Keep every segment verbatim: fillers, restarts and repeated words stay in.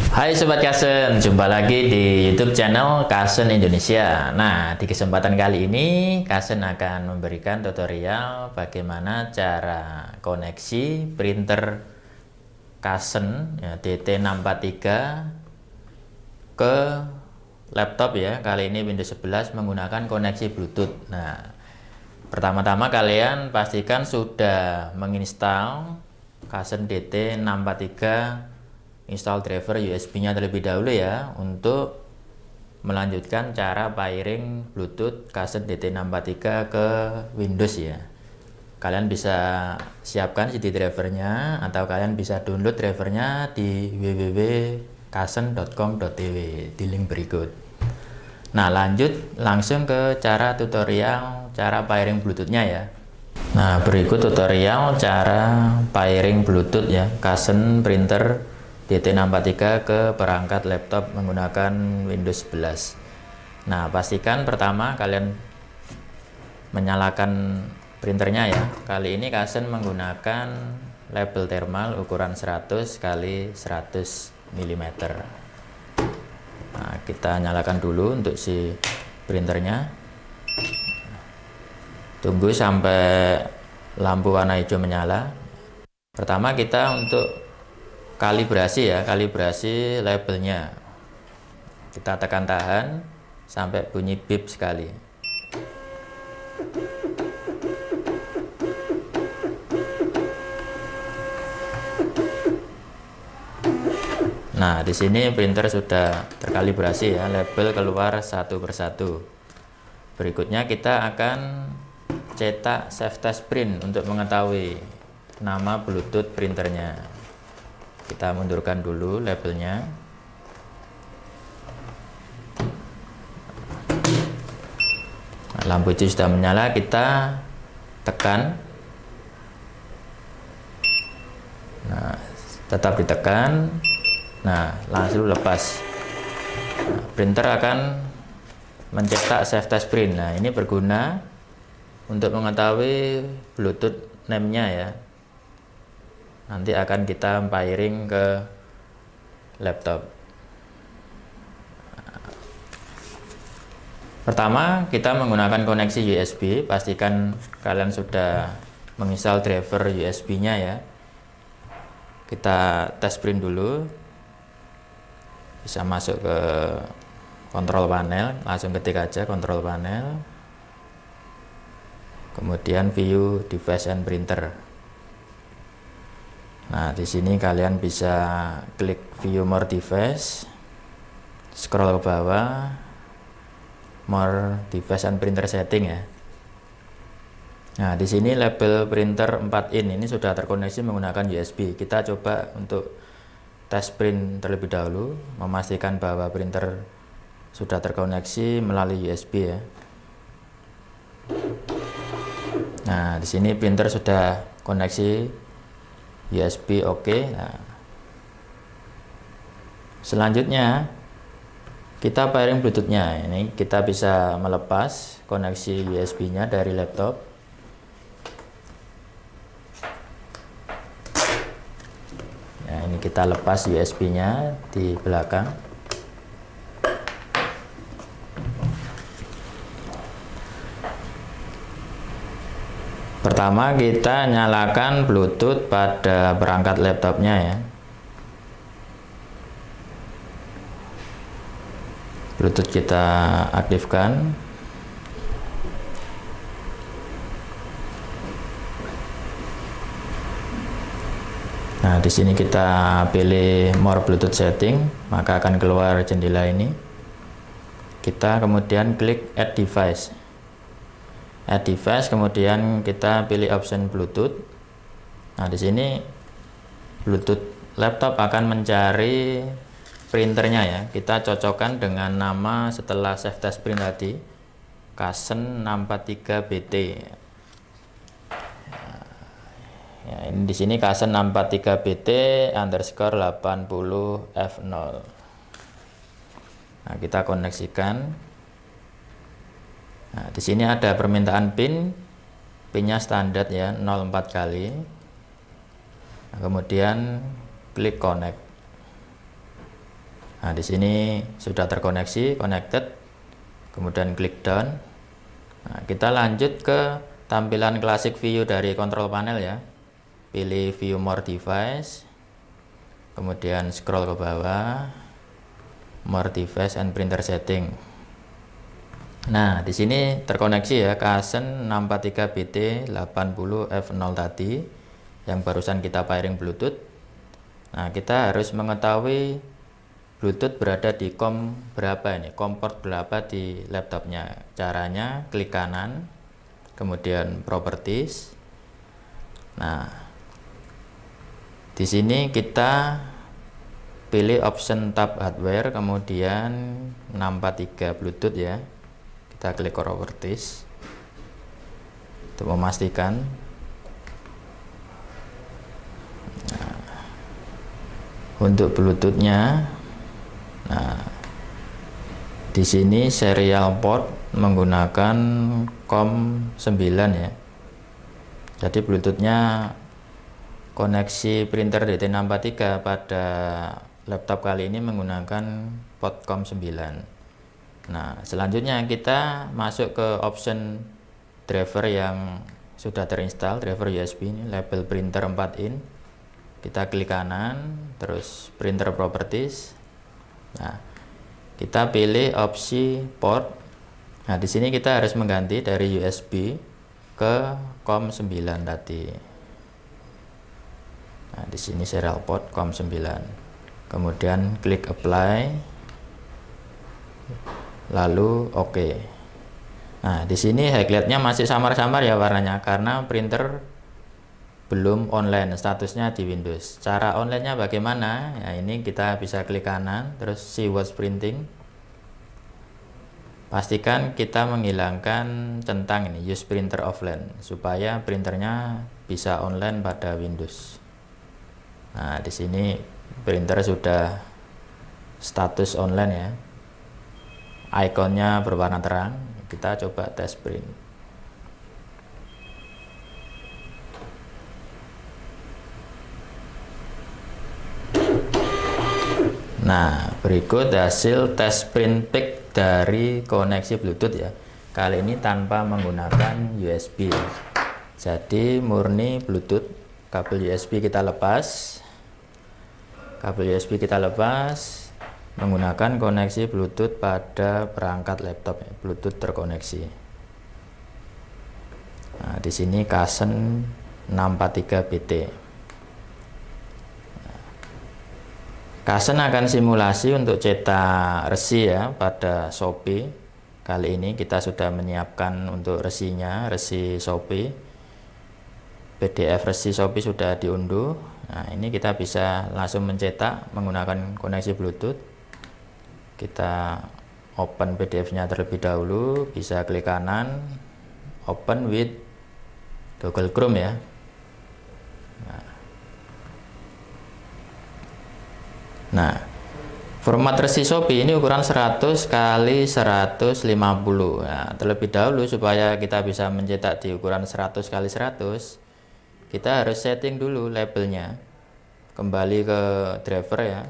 Hai Sobat Kasen, jumpa lagi di YouTube channel Kasen Indonesia. Nah, di kesempatan kali ini Kasen akan memberikan tutorial bagaimana cara koneksi printer Kasen ya, D T enam empat tiga ke laptop ya. Kali ini Windows sebelas menggunakan koneksi Bluetooth. Nah, pertama-tama kalian pastikan sudah menginstal Kasen D T enam empat tiga, install driver U S B-nya terlebih dahulu ya, untuk melanjutkan cara pairing Bluetooth Kasen D T enam empat tiga ke Windows ya. Kalian bisa siapkan C D drivernya atau kalian bisa download drivernya di w w w titik kasen titik com titik t w di link berikut. Nah, lanjut langsung ke cara tutorial cara pairing Bluetooth-nya ya. Nah, berikut tutorial cara pairing Bluetooth ya Kasen printer D T enam empat tiga ke perangkat laptop menggunakan Windows sebelas. Nah, pastikan pertama kalian menyalakan printernya ya. Kali ini Kasen menggunakan label thermal ukuran seratus kali seratus milimeter. Nah, kita nyalakan dulu untuk si printernya. Tunggu sampai lampu warna hijau menyala. Pertama kita untuk kalibrasi ya, kalibrasi labelnya. Kita tekan tahan sampai bunyi beep sekali. Nah, di sini printer sudah terkalibrasi ya, label keluar satu persatu. Berikutnya kita akan cetak self test print untuk mengetahui nama Bluetooth printernya. Kita mundurkan dulu labelnya. Nah, lampu hijau sudah menyala, kita tekan. Nah, tetap ditekan. Nah, langsung lepas. Nah, printer akan mencetak self test print. Nah, ini berguna untuk mengetahui Bluetooth name-nya ya. Nanti akan kita pairing ke laptop. Pertama, kita menggunakan koneksi U S B. Pastikan kalian sudah menginstal driver U S B-nya ya. Kita tes print dulu. Bisa masuk ke kontrol panel, langsung ketik aja kontrol panel. Kemudian view device and printer. Nah, di sini kalian bisa klik view more device, scroll ke bawah, more device and printer setting ya. Nah, di sini label printer empat in ini sudah terkoneksi menggunakan U S B. Kita coba untuk tes print terlebih dahulu, memastikan bahwa printer sudah terkoneksi melalui U S B ya. Nah, di sini printer sudah koneksi U S B oke. Okay. Nah, selanjutnya kita pairing Bluetooth-nya. Ini kita bisa melepas koneksi U S B-nya dari laptop. Nah, ini kita lepas U S B-nya di belakang. Pertama kita nyalakan Bluetooth pada perangkat laptopnya ya. Bluetooth kita aktifkan. Nah, di sini kita pilih more Bluetooth setting, maka akan keluar jendela ini. Kita kemudian klik add device. Add device, kemudian kita pilih option Bluetooth. Nah, di sini Bluetooth laptop akan mencari printernya ya. Kita cocokkan dengan nama setelah self test print tadi, Kasen enam empat tiga B T. Ya, ini di sini Kasen enam empat tiga B T underscore delapan puluh F nol. Nah, kita koneksikan. Nah, di sini ada permintaan pin, pinnya standar ya, nol empat kali. Nah, kemudian klik connect. Nah, di sini sudah terkoneksi, connected. Kemudian klik done. Nah, kita lanjut ke tampilan classic view dari control panel ya. Pilih view more device. Kemudian scroll ke bawah. More device and printer setting. Nah, di sini terkoneksi ya Kasen enam empat tiga B T delapan nol F nol tadi yang barusan kita pairing Bluetooth. Nah, kita harus mengetahui Bluetooth berada di COM berapa ini, COM port berapa di laptopnya. Caranya klik kanan, kemudian properties. Nah, di sini kita pilih option tab hardware, kemudian enam empat tiga Bluetooth ya. Kita klik properties untuk memastikan. Nah, untuk Bluetoothnya, nah di sini serial port menggunakan COM sembilan ya. Jadi Bluetoothnya koneksi printer D T enam empat tiga pada laptop kali ini menggunakan port COM sembilan. Nah, selanjutnya kita masuk ke option driver yang sudah terinstall, driver U S B ini, label printer empat in. Kita klik kanan, terus printer properties. Nah, kita pilih opsi port. Nah, di sini kita harus mengganti dari U S B ke COM sembilan tadi. Nah, di sini serial port COM sembilan. Kemudian klik apply. Lalu oke. Okay. Nah, di sini highlightnya masih samar-samar ya warnanya karena printer belum online, statusnya di Windows. Cara onlinenya bagaimana? Ya, ini kita bisa klik kanan, terus see what's printing. Pastikan kita menghilangkan centang ini use printer offline supaya printernya bisa online pada Windows. Nah, di sini printer sudah status online ya. Ikonnya berwarna terang. Kita coba tes print. Nah, berikut hasil tes print pick dari koneksi Bluetooth ya. Kali ini tanpa menggunakan U S B. Jadi murni Bluetooth. Kabel U S B kita lepas. Kabel U S B kita lepas. Menggunakan koneksi Bluetooth pada perangkat laptop ya. Bluetooth terkoneksi. Nah, di sini Kasen enam empat tiga B T. Kasen akan simulasi untuk cetak resi ya pada Shopee. Kali ini kita sudah menyiapkan untuk resinya, resi Shopee. P D F resi Shopee sudah diunduh. Nah, ini kita bisa langsung mencetak menggunakan koneksi Bluetooth. Kita open P D F-nya terlebih dahulu, bisa klik kanan, open with Google Chrome ya. Nah, nah format resi Shopee ini ukuran seratus kali seratus lima puluh. Nah, terlebih dahulu supaya kita bisa mencetak di ukuran seratus kali seratus, kita harus setting dulu labelnya. Kembali ke driver ya.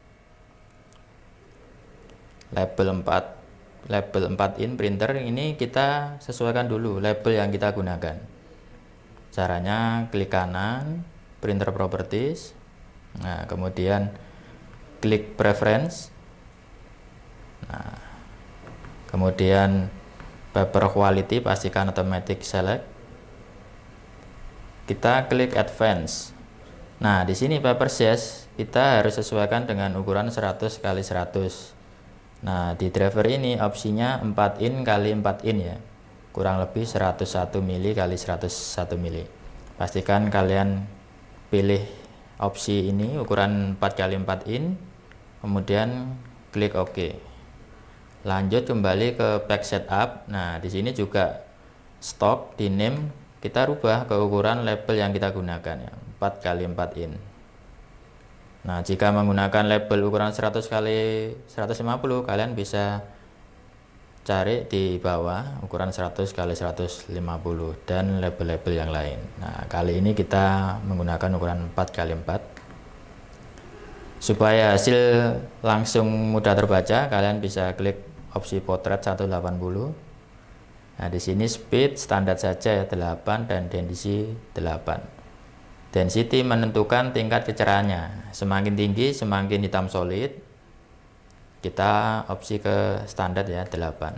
Label empat, label empat in printer ini kita sesuaikan dulu label yang kita gunakan. Caranya klik kanan, printer properties. Nah, kemudian klik preference. Nah, kemudian paper quality pastikan automatic select. Kita klik advance. Nah, di sini paper size kita harus sesuaikan dengan ukuran seratus kali seratus. Nah, di driver ini opsinya empat in kali empat in ya. Kurang lebih seratus satu mili kali seratus satu mili. Pastikan kalian pilih opsi ini ukuran empat kali empat in. Kemudian klik OK. Lanjut kembali ke pack setup. Nah, di sini juga stock di name kita rubah ke ukuran label yang kita gunakan ya, empat kali empat in. Nah, jika menggunakan label ukuran seratus kali seratus lima puluh, kalian bisa cari di bawah ukuran seratus kali seratus lima puluh dan label-label yang lain. Nah, kali ini kita menggunakan ukuran empat kali empat. Supaya hasil langsung mudah terbaca, kalian bisa klik opsi potret seratus delapan puluh. Nah, di sini speed standar saja ya, delapan, dan density delapan. Density menentukan tingkat kecerahannya. Semakin tinggi, semakin hitam solid. Kita opsi ke standar ya, delapan.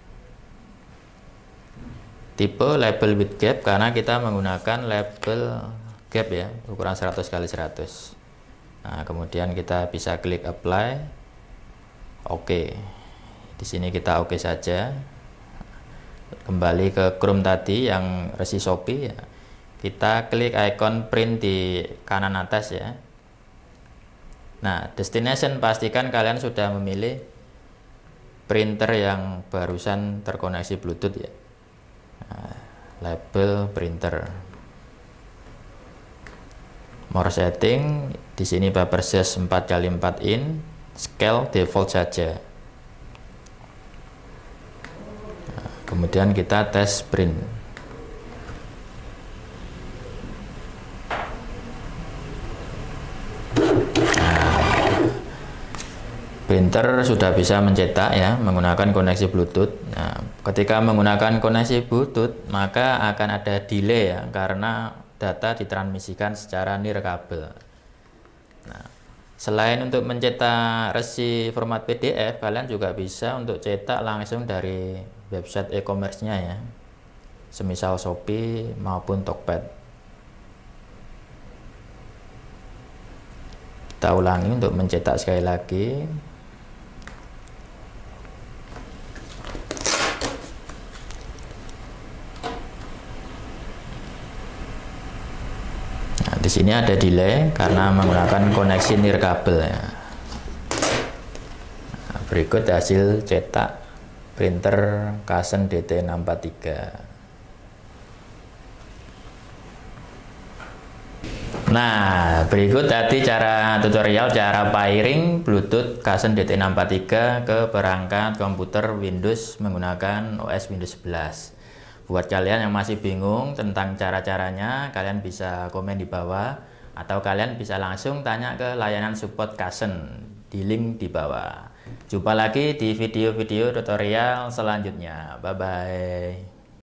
Tipe label width gap karena kita menggunakan label gap ya, ukuran seratus kali seratus. Nah, kemudian kita bisa klik apply. Oke. Di sini kita oke saja. Kembali ke Chrome tadi yang resi Shopee ya. Kita klik icon print di kanan atas ya. Nah, destination pastikan kalian sudah memilih printer yang barusan terkoneksi Bluetooth ya. Nah, label printer. More setting, di sini paper size empat kali empat in, scale default saja. Nah, kemudian kita tes print. Nah, printer sudah bisa mencetak ya menggunakan koneksi Bluetooth. Nah, ketika menggunakan koneksi Bluetooth maka akan ada delay ya, karena data ditransmisikan secara nirkabel. Nah, selain untuk mencetak resi format P D F, kalian juga bisa untuk cetak langsung dari website e-commerce-nya ya, semisal Shopee maupun Tokped. Kita ulangi untuk mencetak sekali lagi. Di sini ada delay karena menggunakan koneksi nirkabel ya. Nah, berikut hasil cetak printer Kasen D T enam empat tiga. Nah, berikut tadi cara tutorial cara pairing Bluetooth Kasen D T enam empat tiga ke perangkat komputer Windows menggunakan O S Windows sebelas. Buat kalian yang masih bingung tentang cara-caranya, kalian bisa komen di bawah atau kalian bisa langsung tanya ke layanan support Kasen di link di bawah. Jumpa lagi di video-video tutorial selanjutnya. Bye bye.